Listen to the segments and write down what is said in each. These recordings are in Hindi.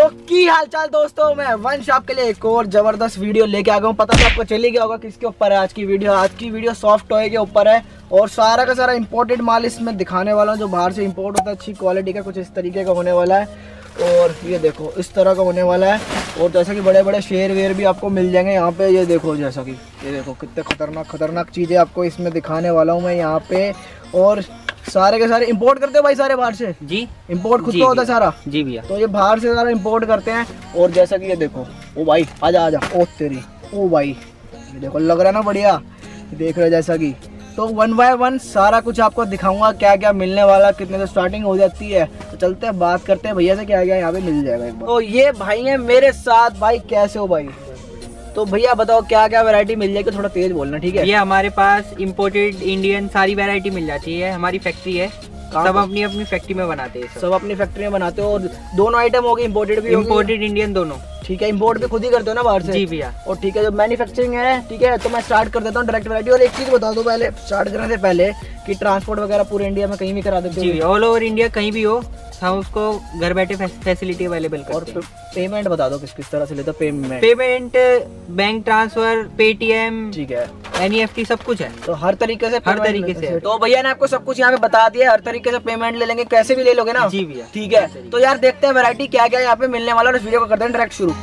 तो की हालचाल दोस्तों, मैं वंश आपके लिए एक और जबरदस्त वीडियो लेके आ गया हूँ। पता तो आपको चल ही गया होगा किसके ऊपर है आज की वीडियो। आज की वीडियो सॉफ्ट टॉय के ऊपर है और सारा का सारा इंपोर्टेड माल इसमें दिखाने वाला हूँ, जो बाहर से इंपोर्ट होता है, अच्छी क्वालिटी का, कुछ इस तरीके का होने वाला है। और ये देखो इस तरह का होने वाला है। और जैसा कि बड़े बड़े शेर वेर भी आपको मिल जाएंगे यहाँ पे। ये देखो जैसा कि ये देखो कितने खतरनाक चीज़ें आपको इसमें दिखाने वाला हूँ मैं यहाँ पे। और सारे के सारे इंपोर्ट करते हो भाई, सारे बाहर से? जी इंपोर्ट खुद का होता है सारा? जी भैया। तो ये बाहर से सारा इंपोर्ट करते हैं। और जैसा कि ये देखो, ओ भाई आजा आजा, ओ तेरी, ओ भाई ये देखो लग रहा है ना बढ़िया, देख रहे हो जैसा कि। तो 1 बाय 1 सारा कुछ आपको दिखाऊंगा, क्या क्या मिलने वाला, कितने से स्टार्टिंग हो जाती है। तो चलते हैं बात करते हैं भैया से, क्या क्या यहाँ पे मिल जाएगा एक बार। तो ये भाई है मेरे साथ। भाई कैसे हो भाई? तो भैया बताओ क्या क्या वैरायटी मिल जाएगी, थोड़ा तेज बोलना ठीक है? ये हमारे पास इम्पोर्टेड इंडियन सारी वैरायटी मिल जाती है। हमारी फैक्ट्री है, सब अपनी अपनी फैक्ट्री में बनाते हैं। सब अपनी फैक्ट्री में बनाते हो। और दोनों आइटम होगी, इम्पोर्टेड भी, इम्पोर्टेड इंडियन दोनों। ठीक है, इम्पोर्ट भी खुद ही करते हो ना बाहर से? जी भैया। और ठीक है, जो मैन्युफैक्चरिंग है, ठीक है, तो मैं स्टार्ट कर देता हूँ डायरेक्ट वैरायटी। और एक चीज बता दो पहले स्टार्ट करने से पहले कि ट्रांसपोर्ट वगैरह पूरे इंडिया में कहीं भी करा देते हो? जी, ऑल ओवर इंडिया कहीं भी हो, हम उसको घर बैठे फैसिलिटी अवेलेबल करते हैं। और पेमेंट बता दो किस तरह से लेते हो? पेमेंट बैंक ट्रांसफर, पेटीएम, ठीक है, NEFT सब कुछ है। तो हर तरीके से तो भैया ने आपको सब कुछ यहाँ पे बता दिया, हर तरीके से पेमेंट ले लेंगे, कैसे भी ले लोगे ना? जी भैया। ठीक है, तो यार देखते हैं वैरायटी क्या क्या यहाँ पे मिलने वाला और इस वीडियो को करते हैं डायरेक्ट शुरू।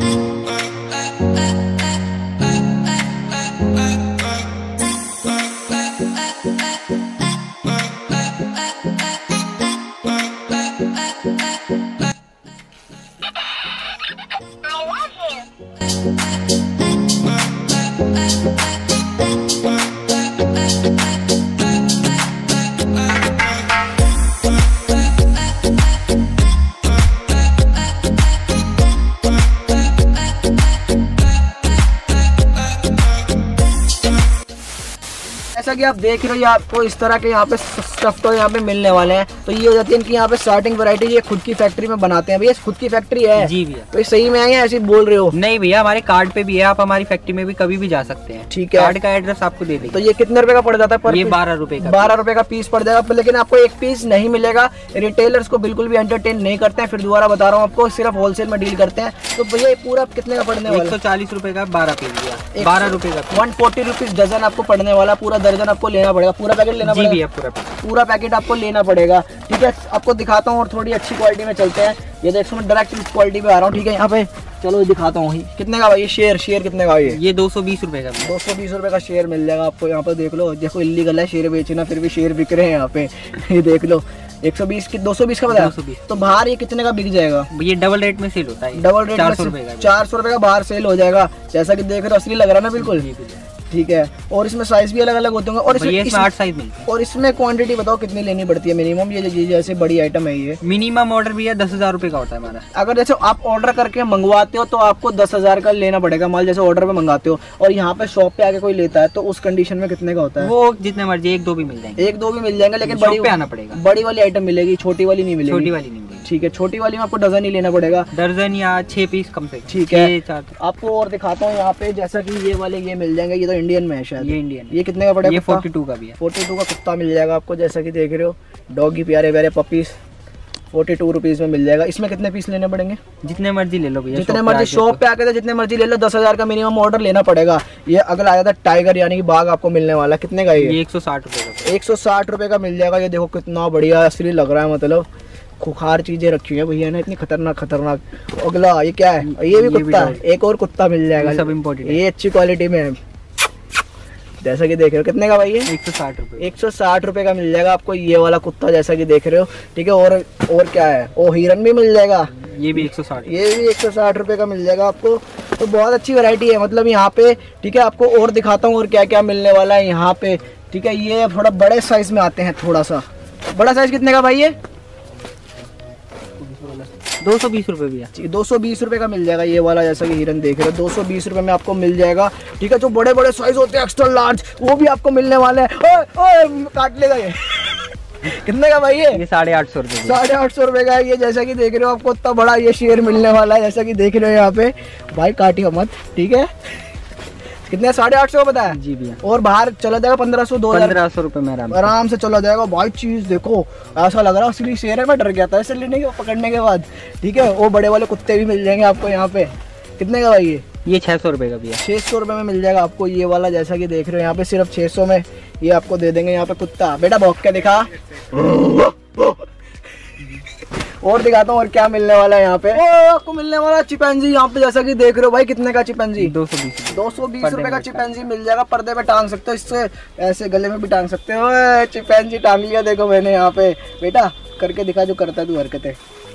जैसा कि आप देख रहे हो, ये आपको इस तरह के यहाँ पे स्टफ तो यहाँ पे मिलने वाले हैं। तो ये हो जाती है इनकी यहाँ पे स्टार्टिंग वैरायटी। ये खुद की फैक्ट्री में बनाते हैं भैया? खुद की फैक्ट्री है? जी भैया। तो ये सही में है या ऐसे बोल रहे हो? नहीं भैया, हमारे कार्ड पे भी है, आप हमारी फैक्ट्री में भी कभी भी जा सकते हैं। ठीक है, कार्ड का एड्रेस आपको दे देंगे। तो ये कितने रुपए का पड़ जाता है पर? ये 12 रुपए का। 12 रुपए का पीस पड़ जाएगा, लेकिन आपको एक पीस नहीं मिलेगा। रिटेलर्स को बिल्कुल भी एंटरटेन नहीं करते हैं। फिर दोबारा बता रहा हूँ आपको, सिर्फ होलसेल में डील करते हैं। तो भैया ये पूरा कितने का पड़ने वाला? 140 रुपए का 12 पीस दिया। 12 रुपए का 140 रुपीज डजन आपको पड़ने वाला। पूरा दर्जन आपको लेना पड़ेगा, पूरा पैकेट लेना पड़ेगा। पूरा पैकेट आपको लेना पड़ेगा। ठीक है, आपको दिखाता हूँ और थोड़ी अच्छी क्वालिटी में चलते हैं। ये देखो मैं डायरेक्ट इस क्वालिटी पे आ रहा हूँ। ठीक है, यहाँ पे चलो दिखाता हूँ। कितने का भाई? शेयर कितने का? ये 220 रुपए का। 220 रुपए का शेयर मिल जाएगा आपको। यहाँ पे देख लो, देखो इल्लीगल है शेयर बेचना, फिर भी शेयर बिक रहे हैं यहाँ पे। ये देख लो 120 की 220 का बताया। 220। तो बाहर ये कितने का बिक जाएगा? ये डबल रेट में सेल होता है। डबल रेट 400 रुपए का। 400 रुपए का बाहर सेल हो जाएगा। जैसा कि देख रहे हो, असली लग रहा है ना बिल्कुल? ठीक है, और इसमें साइज भी अलग अलग होते होंगे। और इसमें 8 साइज मिलते हैं। और इसमें क्वांटिटी बताओ कितनी लेनी पड़ती है मिनिमम? ये जैसे बड़ी आइटम है, ये मिनिमम ऑर्डर भी है 10,000 रुपए का होता है हमारा। अगर जैसे आप ऑर्डर करके मंगवाते हो तो आपको 10,000 का लेना पड़ेगा माल, जैसे ऑर्डर पे मंगाते हो। और यहाँ पे शॉप पे आके कोई लेता है तो उस कंडीशन में कितने का होता है? वो जितने मर्जी 1-2 भी मिल जाएंगे। 1-2 भी मिल जाएंगे, लेकिन बड़ी पे आना पड़ेगा। बड़ी वाली आइटम मिलेगी, छोटी वाली नहीं मिलेगी। छोटी वाली नहीं मिलेगी। ठीक है, छोटी वाली में आपको डजन ही लेना पड़ेगा। दर्जन या 6 पीस कम से। ठीक है, आपको और दिखाता हूँ यहाँ पे। जैसा की ये वाले ये मिल जाएंगे। ये तो इंडियन में है शायद। इंडियन। ये कितने का पड़ेगा? ये 42 का भी है। 42 का कुत्ता मिल जाएगा आपको। जैसा कि देख रहे हो, डॉगी प्यारे प्यारे पपीज 42 रुपीज में मिल जाएगा। इसमें कितने पीस लेने पड़ेंगे? जितने मर्जी ले लो भैया, जितने मर्जी शॉप पे आके जितने मर्जी ले लो। 10,000 का मिनिमम ऑर्डर लेना पड़ेगा। ये अगला आया था टाइगर यानी कि बाघ, आपको मिलने वाला कितने का? ये 160 रुपए का। 160 रुपए का मिल जाएगा। ये देखो कितना बढ़िया असली लग रहा है, मतलब खुखार चीजें रखी हुई है भैया ने, इतनी खतरनाक। अगला ये क्या है? ये भी कुत्ता है। एक और कुत्ता मिल जाएगा, सब इम्पोर्टेड। ये अच्छी क्वालिटी में है। जैसा कि देख रहे हो, कितने का भाई? ये 160 रुपए। 160 रुपए का मिल जाएगा आपको ये वाला कुत्ता, जैसा कि देख रहे हो। ठीक है, और क्या है? ओ हिरन भी मिल जाएगा। ये भी 160। ये भी 160 रुपए का मिल जाएगा आपको। तो बहुत अच्छी वैरायटी है मतलब यहाँ पे। ठीक है, आपको और दिखाता हूँ और क्या क्या मिलने वाला है यहाँ पे। ठीक है, ये थोड़ा बड़े साइज में आते हैं। थोड़ा सा बड़ा साइज कितने का भाई? ये 220 रुपए भैया। 220 रुपए का मिल जाएगा ये वाला, जैसा कि हिरन देख रहे हो। 220 रुपए में आपको मिल जाएगा। ठीक है, जो बड़े बड़े साइज होते हैं एक्स्ट्रा लार्ज, वो भी आपको मिलने वाले हैं। काट लेगा ये। कितने का भाई? ये 850 रुपए। 850 रुपए का है ये। जैसा कि देख रहे हो, आपको इतना बड़ा ये शेयर मिलने वाला है। जैसा कि देख रहे हो यहाँ पे भाई, काटियो मत। ठीक है, कितने 850 बताया जी भैया। और बाहर चला जाएगा 1500 2000 1500 रुपए में आराम से चला जाएगा भाई। चीज देखो ऐसा लग रहा है असली शेर है, मैं डर गया था इसे लेने के पकड़ने के बाद। ठीक है, वो बड़े वाले कुत्ते भी मिल जाएंगे आपको यहाँ पे। कितने का भाई ये 600 रुपए का भैया। 600 रुपए में मिल जाएगा आपको ये वाला, जैसा कि देख रहे हो यहाँ पे सिर्फ 600 में ये आपको दे देंगे। यहाँ पे कुत्ता बेटा भौंक के दिखा और दिखाता हूँ और क्या मिलने वाला है यहाँ पे। आपको मिलने वाला चिपैंजी यहाँ पे, जैसा कि देख रहे हो भाई। कितने का चिपैंजी? 220 रुपए का चिपैंजी मिल जाएगा। पर्दे पे टांग सकते हो, इससे ऐसे गले में भी टांग सकते हो। चिपैंजी टांग लिया देखो मैंने यहाँ पे। बेटा करके दिखा जो करता है तू हरकतें।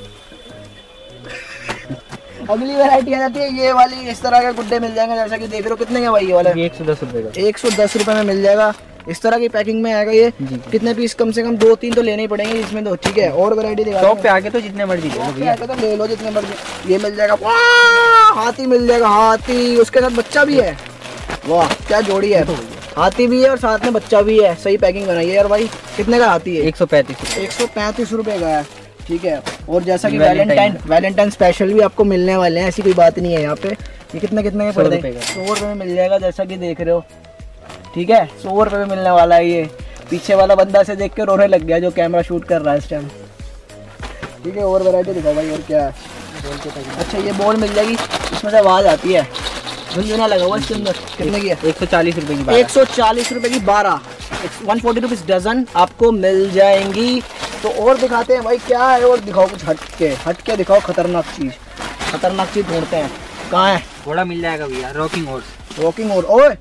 अगली वैरायटी आ जाती है ये वाली, इस तरह के गुड्डे मिल जाएंगे जैसा कि देख रहे हो। कितने का भाई ये वाला? 110 रुपए का। 110 रुपए में मिल जाएगा। इस तरह की पैकिंग में आएगा ये। कितने पीस? कम से कम 2-3 तो लेने ही पड़ेंगे इसमें तो। ठीक है, और वैरायटी दिखा। शॉप पे आके तो जितने मर्जी ले लो, तो ले लो जितने मर्जी। ये मिल जाएगा, हाथी मिल जाएगा। हाथी उसके साथ बच्चा भी है। वाह क्या जोड़ी है, हाथी भी है और साथ में बच्चा भी है। सही पैकिंग बनाई है यार भाई। कितने का हाथी है? 135 रुपए का है। ठीक है, और जैसा कि वैलेंटाइन स्पेशल भी आपको मिलने वाले हैं, ऐसी कोई बात नहीं है यहाँ पे। ये कितने के पड़ जाएंगे? 100 रुपए में मिल जाएगा जैसा कि देख रहे हो। ठीक है, 100 रुपए में मिलने वाला है ये। पीछे वाला बंदा से देख के रोने लग गया जो कैमरा शूट कर रहा है इस टाइम। ठीक है, और वैरायटी दिखाओ भाई और क्या है। अच्छा ये बॉल मिल जाएगी, इसमें से आवाज आती है। झुनझुना लगा हुआ इसके अंदर। कितने की है? 140 रुपए की। 140 रुपए की 12, 140 रुपीज डजन आपको मिल जाएंगी। तो और दिखाते हैं भाई क्या है, और दिखाओ कुछ हटके दिखाओ। खतरनाक चीज ढूंढते हैं। कहाँ है? घोड़ा मिल जाएगा भैया, रॉकिंग हॉर्स। ओए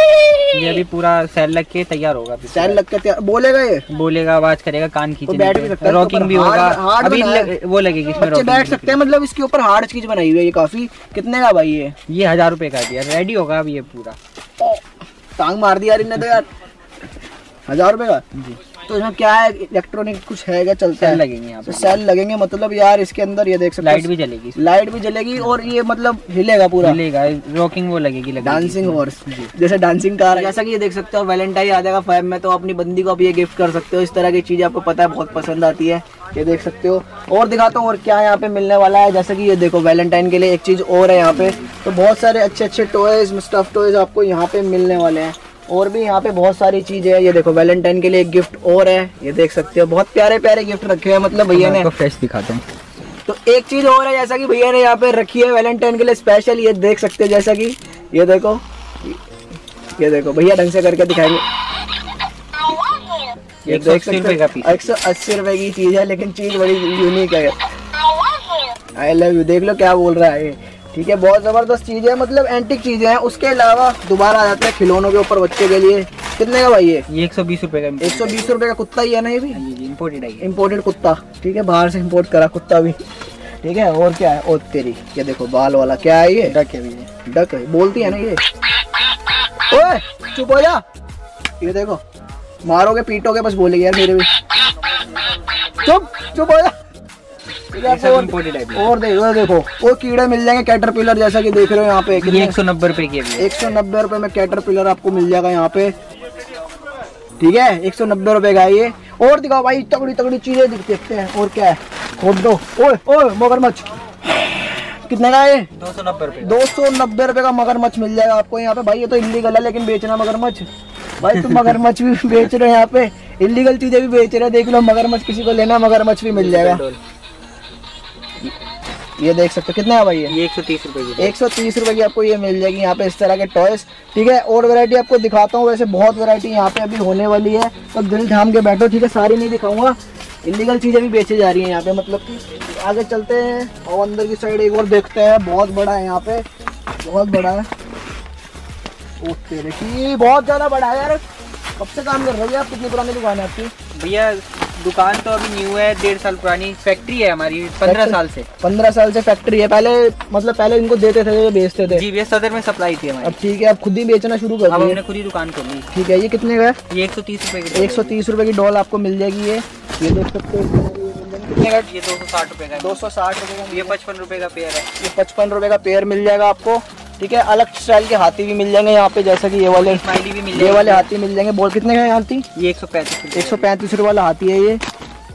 ये अभी पूरा सेल लग के तैयार होगा। सेल लग के तैयार बोलेगा, ये बोलेगा, आवाज करेगा, कान खींचने बैठ भी सकता है, रॉकिंग भी होगा। अभी वो लगेगी इसमें, बच्चे बैठ सकते हैं। मतलब इसके ऊपर हार्ड चीज बनाई हुई है ये काफी। कितने का भाई ये? 1000 रुपए का भैया, रेडी होगा अभी ये पूरा। टांग मार दी यार इन्हें तो यार। 1000 रुपए का जी। तो इसमें क्या है, इलेक्ट्रॉनिक कुछ है क्या? चलता है, लगेंगे यहाँ पे सेल लगेंगे। मतलब यार इसके अंदर ये देख सकते लाइट भी जलेगी और ये मतलब हिलेगा पूरा, रॉकिंग वो लगेगी डांसिंग हॉर्स जैसे डांसिंग कार। जैसा कि ये देख सकते हो वैलेंटाइन आ जाएगा 5 में, तो अपनी बंदी को आप ये गिफ्ट कर सकते हो। इस तरह की चीज आपको पता है बहुत पसंद आती है, ये देख सकते हो। और दिखाता हूँ और क्या यहाँ पे मिलने वाला है। जैसे कि ये देखो वैलेंटाइन के लिए एक चीज और है यहाँ पे। तो बहुत सारे अच्छे टॉयज, स्टफ टॉयज आपको यहाँ पे मिलने वाले हैं। और भी यहाँ पे बहुत सारी चीजें हैं। ये देखो वैलेंटाइन के लिए एक गिफ्ट और है, ये देख सकते हो। बहुत प्यारे गिफ्ट रखे हैं, मतलब भैया ने। फ्रेश दिखाते हैं। तो एक चीज और है जैसा कि भैया ने यहाँ पे रखी है वैलेंटाइन के लिए स्पेशल, ये देख सकते हो। जैसा कि ये देखो भैया ढंग से करके दिखाएंगे। ये देख सकते हो 180 रुपए की चीज है, लेकिन चीज बड़ी यूनिक है। आई लव यू, देख लो क्या बोल रहा है ये। ठीक है, बहुत जबरदस्त चीज है, मतलब एंटिक चीजें हैं। उसके अलावा दोबारा आ जाते हैं खिलौनों के ऊपर बच्चे के लिए। कितने का भाई ये? 120 रुपए का। 120 रुपए का कुत्ता ही है ना ये भी? इम्पोर्टेड कुत्ता। ठीक है, बाहर से इम्पोर्ट करा कुत्ता भी। ठीक है, और क्या है? और तेरी ये देखो बाल वाला क्या है ये? डक है। डक है, बोलती है ना ये। ओए चुप हो जा। ये देखो मारोगे पीटोगे बस बोलेगी यार मेरे भी। चुप हो जा। और देखो वो कीड़े मिल जाएंगे कैटरपिलर, जैसा कि देख रहे हो यहाँ पे। 190 रुपए की। 190 रुपए में कैटरपिलर आपको मिल जाएगा यहाँ पे। ठीक है, 190 रुपए का ये। और दिखाओ भाई, तगड़ी चीजें देखते हैं। और क्या है? खोद दो। ओए मगरमच्छ। कितने का है? 290 रुपए। 290 रुपए का मगरमच्छ मिल जाएगा आपको यहाँ पे। भाई ये तो इलीगल है लेकिन बेचना मगरमच्छ। भाई तुम मगरमच्छ भी बेच रहे हो यहाँ पे, इलीगल चीजें भी बेच रहे हो। देख लो मगरमच्छ, किसी को लेना मगरमच्छ भी मिल जाएगा। ये देख सकते हो। कितना है भाई ये? 130 रुपए की। 130 रुपए की आपको ये मिल जाएगी यहाँ पे इस तरह के टॉयज। ठीक है, और वैरायटी आपको दिखाता हूँ। वैसे बहुत वैरायटी यहाँ पे अभी होने वाली है, तो दिल थाम के बैठो। ठीक है, सारी नहीं दिखाऊंगा, इलीगल चीजें भी बेची जा रही हैं यहाँ पे। मतलब कि आगे चलते हैं और अंदर की साइड एक और देखते हैं। बहुत बड़ा है यहाँ पे, बहुत बड़ा है। ओके देखिए, बहुत ज्यादा बड़ा है यार। कब से काम कर रहे हो आप? कितनी पुरानी दुकान है आपकी? भैया दुकान तो अभी न्यू है, 1.5 साल पुरानी। फैक्ट्री है हमारी 15 साल से। 15 साल से फैक्ट्री है। पहले इनको देते थे, बेचते थे? जी भैया, सदर में सप्लाई थी हमारी। अब ठीक है, आप खुद ही बेचना शुरू कर दिए? हमने खुद ही दुकान खोली। ठीक है, ये कितने का है? ये 130 रुपए की। 130 रुपए की डॉल आपको मिल जाएगी ये देख सकते हो। कितने का? ये 260 रुपए का। 260 रुपए का। ये 55 रुपए का पेयर है। ये 55 रुपए का पेयर मिल जाएगा आपको। ठीक है, अलग स्टाइल के हाथी भी मिल जाएंगे यहाँ पे, जैसा कि ये वाले स्माइली भी मिल जाएंगे। ये वाले हाथी मिल जाएंगे। बॉल कितने का है हाथी? ये 135 रुपए वाला हाथी है ये।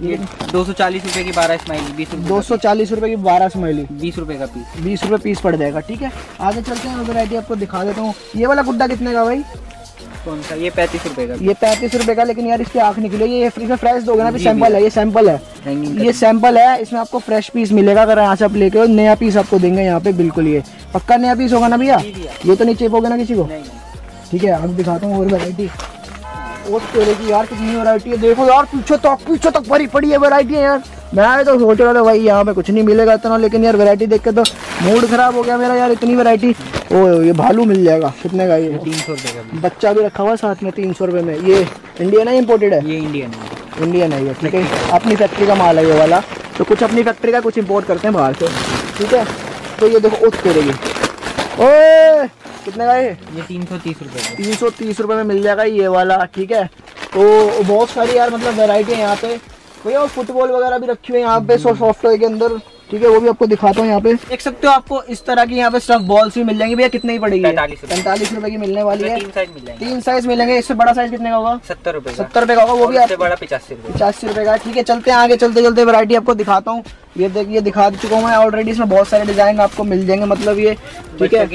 ये 240 रुपए की 12 स्माइली, 20 रुपए 240 रुपए की 12 स्माइली, 20 रुपए का पीस, 20 रुपए पीस पड़ जाएगा। ठीक है, आगे चलते हैं, वैरायटी आपको दिखा देता हूँ। ये वाला गुड्डा कितने का भाई? कौन सा? ये 35 रुपए का। ये 35 रुपए का, लेकिन यार इसकी आँख निकली, ये इसमें फ्रेश दोगे ना? अभी सैंपल है, ये सैंपल है, ये सैंपल है, इसमें आपको फ्रेश पीस मिलेगा। अगर यहाँ से आप लेके हो, नया पीस आपको देंगे यहाँ पे, बिल्कुल ये पक्का नया पीस होगा ना भैया? ये तो नहीं चिपकोगे ना किसी को? ठीक है, अब दिखाता हूँ और वैरायटी। और तेरे की यार कितनी वैरायटी है, देखो यार पीछे तक भरी पड़ी है वैरायटी है यार। मैं तो सोच रहा था भाई यहाँ पे कुछ नहीं मिलेगा इतना, लेकिन यार वैरायटी देख के तो मूड खराब हो गया मेरा यार, इतनी वैरायटी। ओ ये भालू मिल जाएगा, कितने का? ये 300 रुपए का। बच्चा भी रखा हुआ साथ में, 300 रुपए में। ये इंडियन है, इम्पोर्टेड है? ये इंडियन है ये। ठीक है, अपनी फैक्ट्री का माल है ये वाला, तो कुछ अपनी फैक्ट्री का, कुछ इम्पोर्ट करते हैं बाहर से। ठीक है, तो ये देखो उस तेरे की, ओए कितने का? ये 330 रुपए, 330 रुपए में मिल जाएगा ये वाला। ठीक है, तो बहुत सारी यार मतलब वैरायटी है यहाँ पे भैया। फुटबॉल वगैरह भी रखी हुई है यहाँ पे सॉफ्ट टॉय के अंदर। ठीक है, वो भी आपको दिखाता हूँ। यहाँ पे देख सकते हो, आपको इस तरह की यहाँ पे स्टफ बॉल्स भी मिल जाएंगी भैया। कितने की पड़ेगी? 45 रुपए की मिलने वाली है। 3 साइज मिलेंगे। इससे बड़ा साइज कितने का होगा? 70 रुपए का होगा। वो भी आपसे बड़ा 85 रुपए का। ठीक है, चलते हैं आगे, चलते वैरायटी आपको दिखाता हूँ। ये देखिए, दिखा चुका हूँ मैं ऑलरेडी। इसमें बहुत सारे डिजाइन आपको मिल जाएंगे, मतलब ये। ठीक है,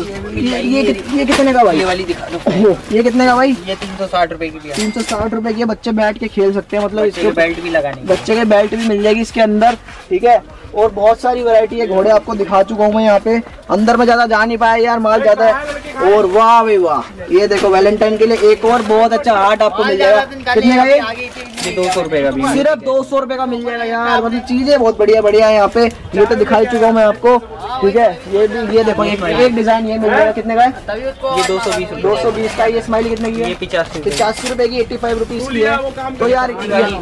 ये कितने का भाई? ये वाली दिखा दो। ये कितने का भाई? ये 360 रुपए की। 360 रुपए की, बच्चे बैठ के खेल सकते हैं, मतलब इसके बेल्ट भी लगाने, बच्चे के बेल्ट भी मिल जाएगी इसके अंदर। ठीक है, और बहुत सारी वैरायटी है। घोड़े आपको दिखा चुका हूँ मैं यहाँ पे। अंदर में ज्यादा जा नहीं पाया यार, माल ज्यादा है। और वाह भाई वाह, ये देखो वैलेंटाइन के लिए एक और बहुत अच्छा आर्ट आपको मिल जाएगा। कितने का? ये 200 रुपए का भी, सिर्फ 200 रुपए का मिल जाएगा यार। मतलब चीजें बहुत बढ़िया है यहाँ पे। ये तो दिखाई चुका हूँ मैं आपको। ठीक है, ये भी, ये देखो एक डिजाइन ये मिल जाएगा। कितने का है? ये 220 का। ये स्माइली कितने की है? 85 रुपए की, 85 रुपीज की है। तो यार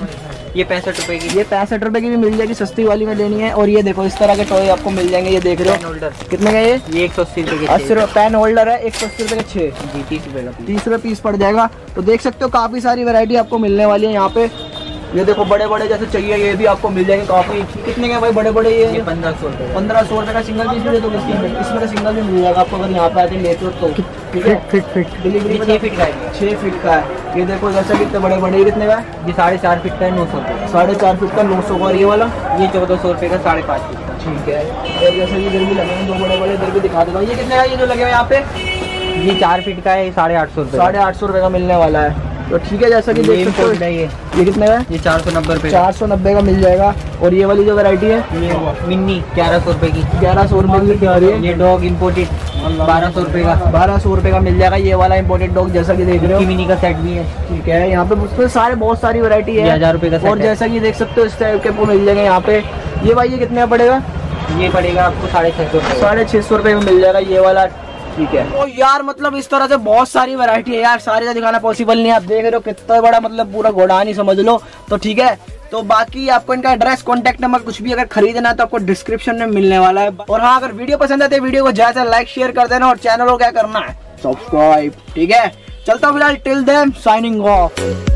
ये 65 रुपए की, ये 65 रुपए की भी मिल जाएगी, सस्ती वाली में लेनी है। और ये देखो इस तरह के टॉय आपको मिल जाएंगे। ये देख रहे हो कितने का? ये 180 रुपए के 80 रुपए पेन होल्डर है। 180 रुपए के 6 जी, 30 रुपए का, 30 रुपए पीस पड़ जाएगा। तो देख सकते हो काफी सारी वैरायटी आपको मिलने वाली है यहाँ पे। ये देखो बड़े जैसे चाहिए ये भी आपको मिल जाएंगे काफी। कितने के भाई बड़े? ये 1500 रुपए। 1500 रुपए का सिंगल पीस भी, तो इसमें तो सिंगल भी मिल जाएगा आपको अगर यहाँ पे आके लेते हो तो। ठीक है, फिट डिलीवरी 6 फीट का है। 6 फीट का है। ये देखो जैसे कितने बड़े कितने का है? ये 4.5 फीट का है, 900 रुपए। 4.5 फीट का 900 का। और ये वाला ये 1400 रुपए का, 5.5 फीट का। ठीक है, और जैसे ये इधर भी लगे हैं 2 बड़े इधर भी दिखा देता हूँ। ये कितने का? ये जो लगे हुए यहाँ पे, ये 4 फीट का है, 850 रुपए। 850 रुपए का मिलने वाला है। तो ठीक है, जैसा कि देख सकते हो ये कितने का है? ये 490 रुपए, 490 का मिल जाएगा। और ये वाली जो वैरायटी है ये मिनी 1100 रुपए की, 1100 रुपए की आ रही है। ये डॉग इम्पोर्टेड 1200 रुपए का, 1200 रुपए का मिल जाएगा ये वाला इम्पोर्टेड डॉग, जैसा कि देख रहे हो। मिनी का सेट भी है। ठीक है, यहाँ पे सारे बहुत सारी वैरायटी है। 1000 रुपए का। और जैसा कि देख सकते हो इस टाइप के आपको मिल जाएंगे यहाँ पे। ये भाई ये कितने का पड़ेगा? ये पड़ेगा आपको 650 रुपए में मिल जाएगा ये वाला। ठीक है, तो यार मतलब इस तरह से बहुत सारी वैरायटी है यार, सारी का दिखाना पॉसिबल नहीं है। आप देख रहे हो कितना बड़ा, मतलब पूरा गोडाउन ही समझ लो। तो ठीक है, तो बाकी आपको इनका एड्रेस, कॉन्टैक्ट नंबर कुछ भी अगर खरीदना है तो आपको डिस्क्रिप्शन में मिलने वाला है। और हाँ, अगर वीडियो पसंद आती है वीडियो को ज्यादा लाइक शेयर कर देना, और चैनल को क्या करना है? सब्सक्राइब। ठीक है, चलता हूँ फिलहाल, टिल देन साइनिंग ऑफ।